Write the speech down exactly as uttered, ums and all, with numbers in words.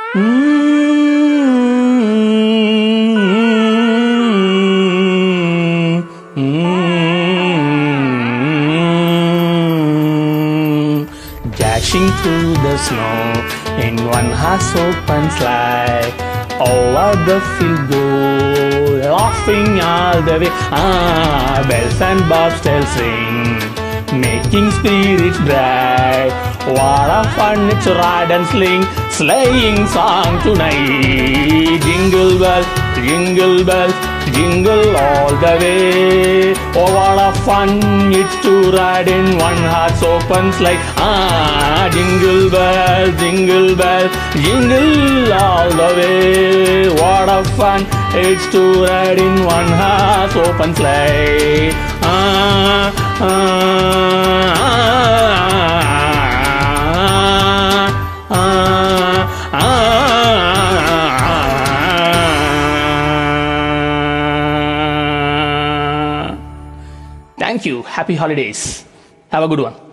Mm, mm, dashing through the snow in one horse open sleigh, over the field go, laughing all the way. Ah, bells and bobtails ring, making spirits bright. What a fun it's to ride and sling, sleighing song tonight. Jingle bells, jingle bells, jingle all the way. Oh, what a fun it's to ride in one horse open sleigh. Ah, jingle bells, jingle bells, jingle all the way. What a fun it's to ride in one horse open sleigh. Ah, ah, ah, ah, ah, ah. Thank you. Happy holidays. Have a good one.